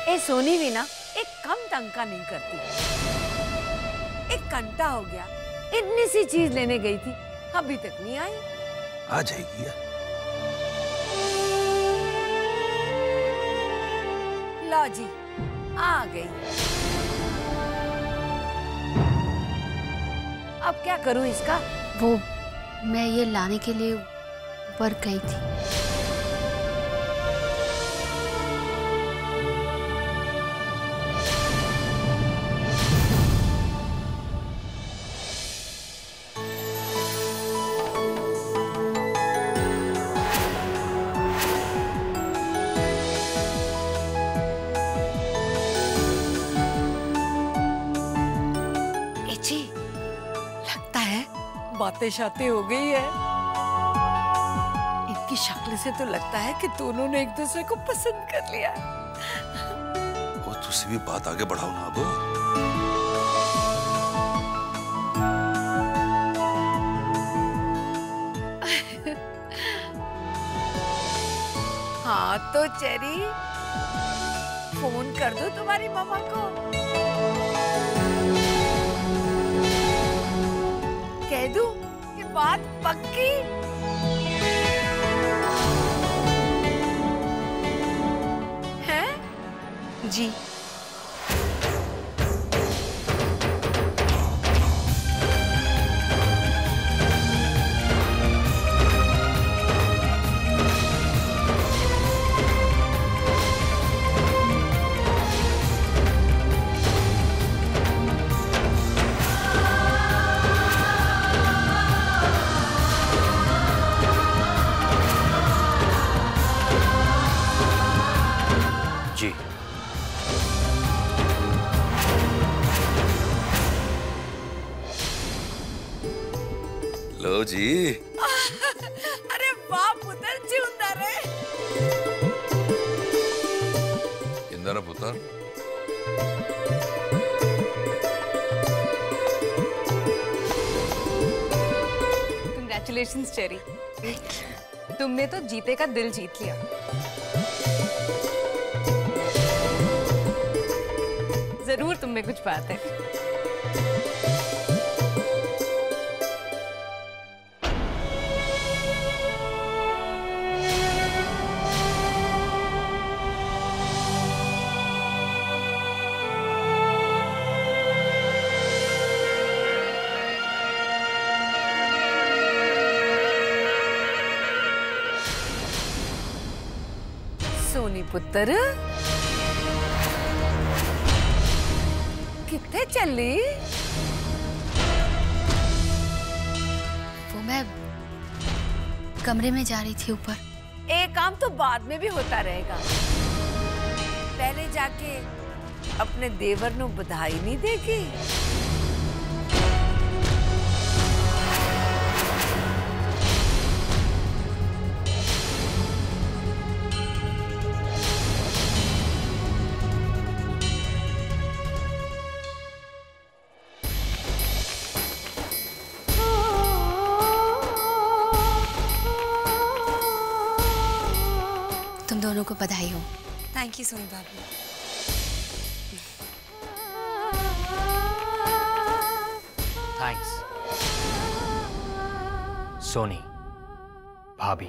ए सोनी भी ना एक कम टंका नहीं करती। एक घंटा हो गया, इतनी सी चीज लेने गई थी, अभी तक नहीं आई। आ जाएगी यार। लो जी, आ गई। अब क्या करूं इसका? वो मैं ये लाने के लिए ऊपर गई थी। बातें शातें हो गई है। इनकी शक्ल से तो लगता है कि दोनों ने एक दूसरे को पसंद कर लिया। वो तुझसे भी बात आगे बढ़ाओ ना अब। हाँ तो चेरी, फोन कर दो तुम्हारी मामा को। कह दूं कि बात पक्की। है जी। जी। लो जी। अरे वाह पुत्र, जिंदा रहे। इंदर पुत्र। कंग्रेचुलेशंस चेरी, तुमने तो जीते का दिल जीत लिया। जरूर तुम में कुछ बात है। सोनी पुत्र, कितने चली? वो मैं कमरे में जा रही थी ऊपर। एक काम तो बाद में भी होता रहेगा। पहले जाके अपने देवर नु बधाई नहीं देगी? तुम दोनों को बधाई हो। थैंक यू सोनी भाभी। थैंक्स सोनी भाभी।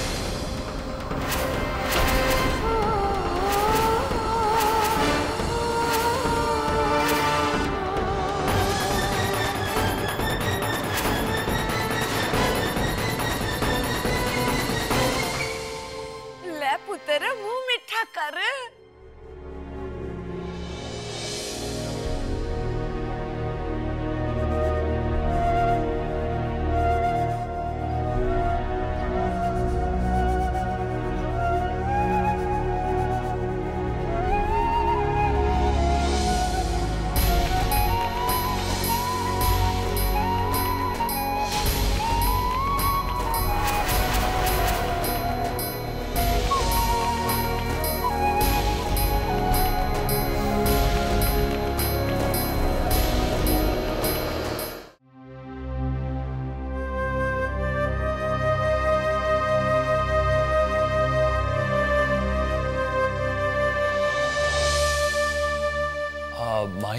ले पुत्र, मुंह मीठा कर।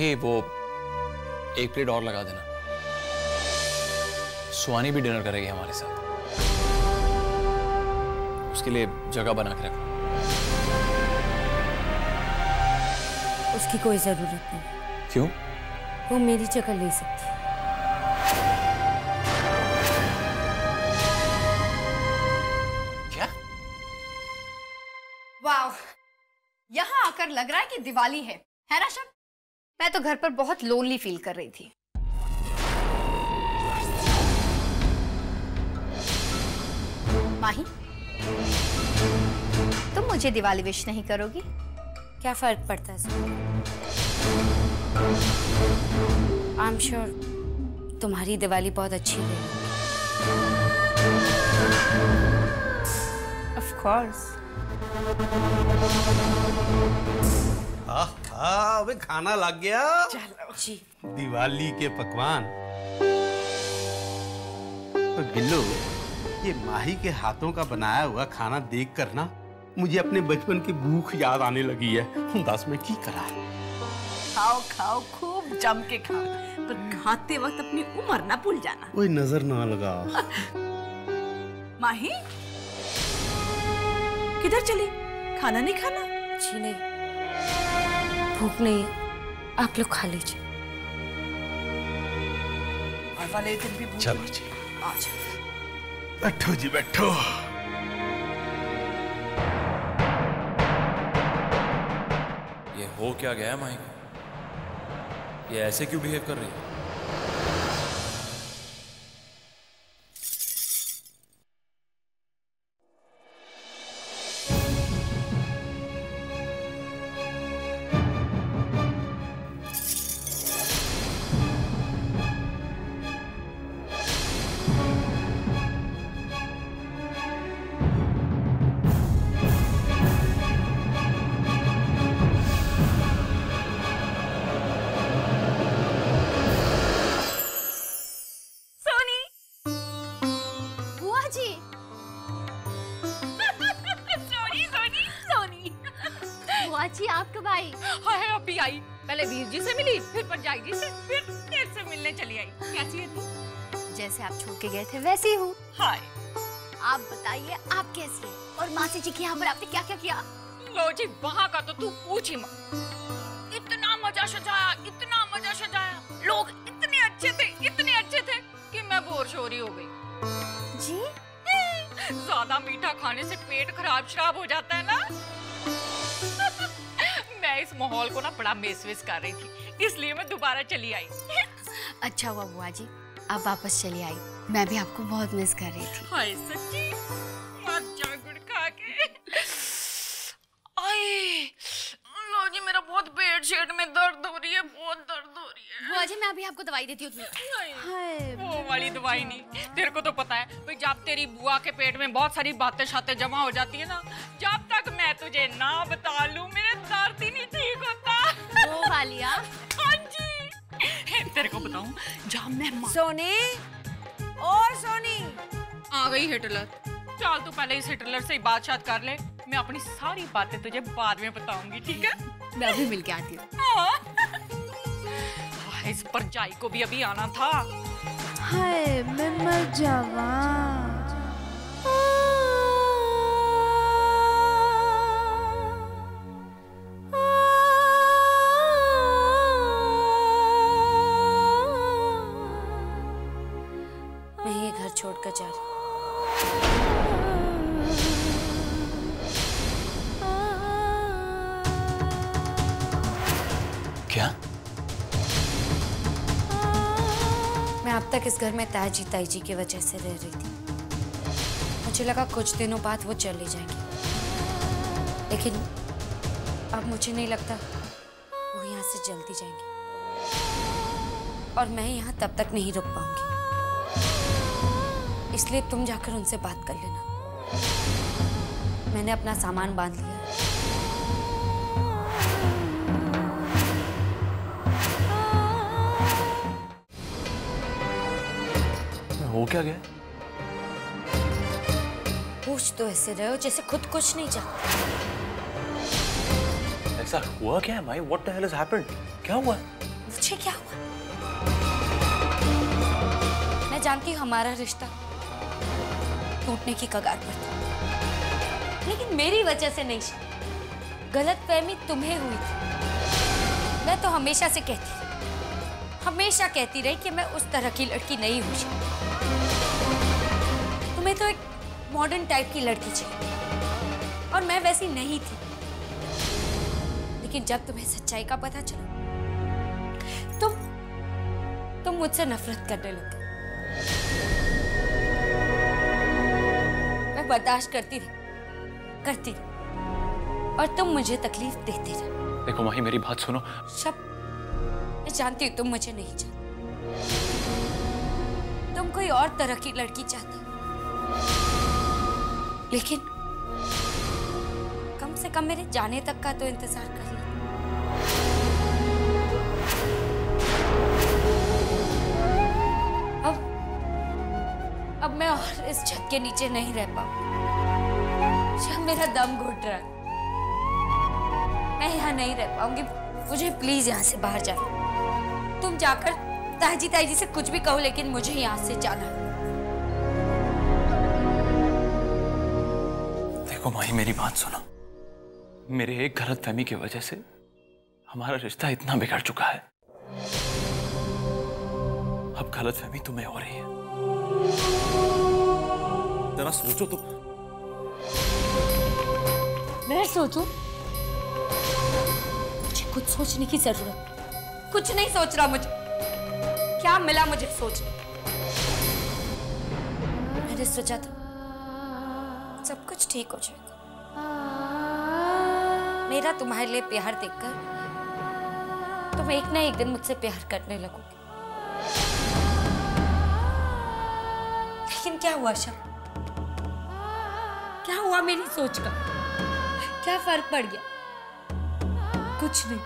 माही वो एक प्लेट और लगा देना। सुहानी भी डिनर करेगी हमारे साथ, उसके लिए जगह बना के रखो। उसकी कोई जरूरत नहीं। क्यों? वो मेरी जगह ले सकती है। क्या? वाह, यहाँ आकर लग रहा है कि दिवाली है ना शब? मैं तो घर पर बहुत लोनली फील कर रही थी। माही, तुम मुझे दिवाली विश नहीं करोगी? क्या फर्क पड़ता है? आई एम श्योर तुम्हारी दिवाली बहुत अच्छी है। Of course. अबे खाना लग गया। चलो जी। दिवाली के पकवान। तो गिल्लू, ये माही के हाथों का बनाया हुआ खाना देख कर ना मुझे अपने बचपन की भूख याद आने लगी है। दस में की करा। खाओ खाओ, खूब जम के खाओ, पर खाते वक्त अपनी उम्र ना भूल जाना। कोई नजर ना लगा। माही, किधर चली? खाना नहीं खाना? जी नहीं, भूख नहीं है, आप लोग खा लीजिए। और वाले दिन भी भूख। चलो जी, आज बैठो जी बैठो। ये हो क्या गया माही को? ये ऐसे क्यों बिहेव कर रही है? जी आप कब आई? हाय अभी आई। पहले वीर जी से मिली, फिर परजाई जी से, फिर तेरे से मिलने चली आई। कैसी है तू? जैसे आप छोड़ के गए थे वैसे ही हूँ। हाय। आप बताइए आप कैसी हैं? और मासी जी के यहाँ पर आपने क्या क्या किया? लो जी, वहाँ का तो तू पूछ ही मत। इतना मजा सजाया, इतना मजा सजाया, लोग इतने अच्छे थे कि मैं बोर शोरी हो गई। जी? ज्यादा मीठा खाने से पेट खराब शराब हो जाता है ना। मैं इस माहौल को ना बड़ा मिस कर रही थी, इसलिए मैं दोबारा चली आई। अच्छा हुआ बुआ जी, आप वापस चली आई। मैं भी आपको बहुत मिस कर रही थी। हाय सच्ची, मत जा गुड़ खा के। आए, लो जी मेरा बहुत पेट शेट में दर्द हो रही है, बहुत दर्द हो रही है। बुआ जी मैं अभी आपको दवाई देती हूँ। वो वाली दवाई नहीं, तेरे को तो पता है भाई, जब तेरी बुआ के पेट में बहुत सारी बातें शातें जमा हो जाती है ना, जब तक मैं तुझे ना बता लूं मेरे दर्द ही नहीं ठीक होता। वो वाली आप? हाँ जी। तेरे को बताऊं, जब मैं सोनी, और सोनी आ गई हिटलर। चल तू पहले इस हिटलर से ही बात कर ले, मैं अपनी सारी बातें तुझे बाद में बताऊंगी, ठीक है? मैं अभी मिल के आती हूँ। इस परजाई को भी अभी आना था। हाय मैं मर जावा। मैं ये घर छोड़कर जा रही हूँ। क्या? मैं अब तक इस घर में ताई जी की वजह से रह रही थी। मुझे लगा कुछ दिनों बाद वो चले जाएंगे, लेकिन अब मुझे नहीं लगता वो यहाँ से जल्दी जाएंगे, और मैं यहाँ तब तक नहीं रुक पाऊंगी। इसलिए तुम जाकर उनसे बात कर लेना। मैंने अपना सामान बांध लिया है। हो क्या गया? पूछ तो ऐसे रहे हो जैसे खुद कुछ नहीं जानते। ऐसा हुआ क्या है माई? What the hell has happened? क्या हुआ? मुझे क्या हुआ? मैं जानती हूँ हमारा रिश्ता टूटने की कगार पर था, लेकिन मेरी वजह से नहीं। गलतफहमी तुम्हें हुई थी। मैं तो हमेशा से हमेशा कहती रही कि मैं उस तरह की लड़की नहीं हूँ। तुम्हें तो एक मॉडर्न टाइप की लड़की चाहिए और मैं वैसी नहीं थी। लेकिन जब तुम्हें सच्चाई का पता चला तुम मुझसे नफरत करने लगे। मैं बर्दाश्त करती रही और तुम मुझे तकलीफ देते रहे। देखो माही, मेरी बात सुनो। मैं जानती हूँ तुम मुझे नहीं चाहते, तुम कोई और तरह की लड़की चाहते, लेकिन कम से कम मेरे जाने तक का तो इंतजार कर लो। अब मैं और इस छत के नीचे नहीं रह पाऊंगी। जब मेरा दम घुट रहा है, मैं यहाँ नहीं रह पाऊंगी। मुझे प्लीज यहाँ से बाहर जाओ। तुम जाकर ताजी से कुछ भी कहो, लेकिन मुझे यहाँ से जाना है। देखो माही, मेरी बात सुनो। मेरे एक गलतफहमी की वजह से हमारा रिश्ता इतना बिगड़ चुका है। अब गलतफहमी तुम्हें हो रही है। जरा सोचो तो। मैं सोचूं? मुझे कुछ सोचने की जरूरत, कुछ नहीं सोच रहा। मुझे क्या मिला मुझे सोचने? मैंने सोचा था सब कुछ ठीक हो जाएगा। मेरा तुम्हारे लिए प्यार देखकर तुम एक ना एक दिन मुझसे प्यार करने लगोगे। लेकिन क्या हुआ शब? क्या हुआ मेरी सोच का? क्या फर्क पड़ गया? कुछ नहीं।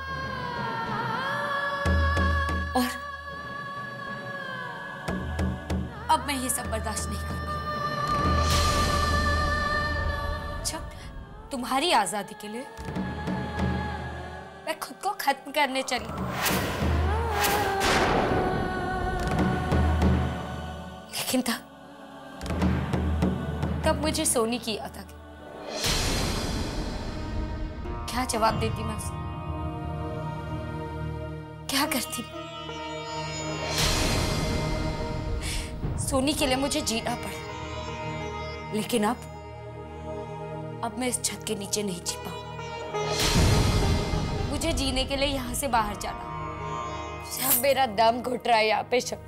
और अब मैं ये सब बर्दाश्त नहीं कर पाऊंगी। अच्छा, तुम्हारी आजादी के लिए मैं खुद को खत्म करने चली। लेकिन तब मुझे सोनी की याद आ गई। क्या जवाब देती मैं उसे? क्या करती? सोनी के लिए मुझे जीना पड़ा, लेकिन अब मैं इस छत के नीचे नहीं जी पाऊं। मुझे जीने के लिए यहां से बाहर जाना। जब मेरा दम घुट रहा है यहाँ पे शब,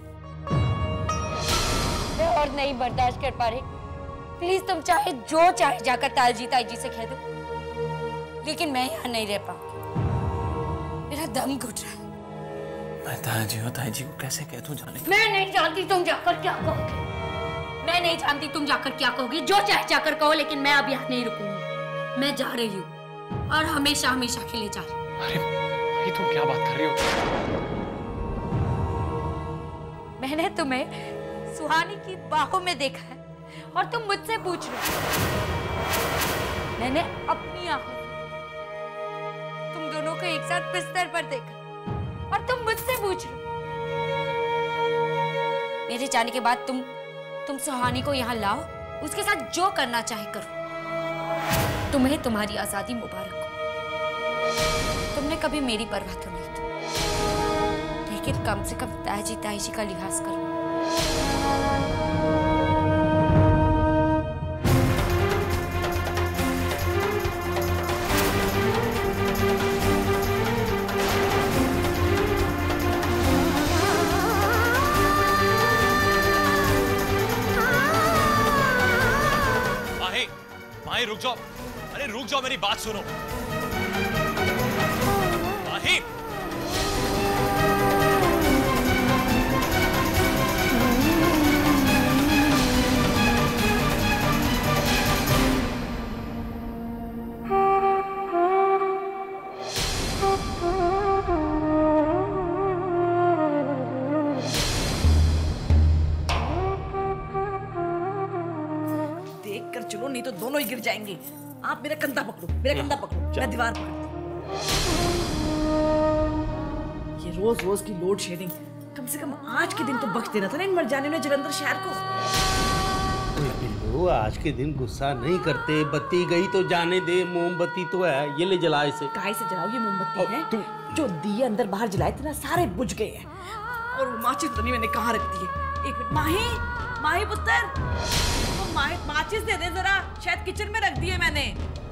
मैं और नहीं बर्दाश्त कर पा रही। प्लीज तुम चाहे जो चाहे जाकर ताजी से कह दो, लेकिन मैं यहाँ नहीं रह पाऊंगी। मेरा दम घुट रहा है। मैं ताजी को कैसे कह दूं जाने? मैं नहीं जानती तुम जाकर क्या कहोगे। मैं नहीं जानती तुम जाकर क्या कहोगी। जो चाहे जाकर कहो, लेकिन मैं अब यहाँ नहीं रुकूंगी। मैं जा रही हूँ और हमेशा के लिए जा रही हूँ। अरे भाई, तुम क्या बात कर रही हो? मैंने तुम्हें सुहानी की बाहों में देखा है और तुम मुझसे पूछ रहे हो। मैंने अपनी आंखों तुम दोनों को एक साथ बिस्तर पर देखा और तुम मुझसे पूछ रहे हो। मेरे जाने के बाद तुम सुहानी को यहाँ लाओ, उसके साथ जो करना चाहे करो। तुम्हें तुम्हारी आजादी मुबारक हो। तुमने कभी मेरी परवाह तो नहीं की, लेकिन कम से कम ताजी का लिहाज करो। माही रुक जाओ। अरे रुक जाओ, मेरी बात सुनो। माही, चलो, नहीं तो दोनों ही गिर जाएंगे। आप मेरा कंधा पकड़ो, मैं दीवार पकड़ती हूँ। ये रोज रोज की लोड शेडिंग, कम से कम आज के दिन तो बख्श देना था ना इन मर जाने ने जलंधर शहर को। बिल्लू आज के दिन गुस्सा नहीं करते, बत्ती गई तो जाने दे, मोमबत्ती तो है, ये ले जला इसे। काहे से जलाओ, ये मोमबत्ती है जो दिए अंदर बाहर जलाए थे ना सारे बुझ गए हैं। और वो माचिस तो नहीं मैंने कहाँ रख दी है। एक मिनट, माही पुत्र, वो माचिस दे दे जरा, शायद किचन में रख दी है मैंने।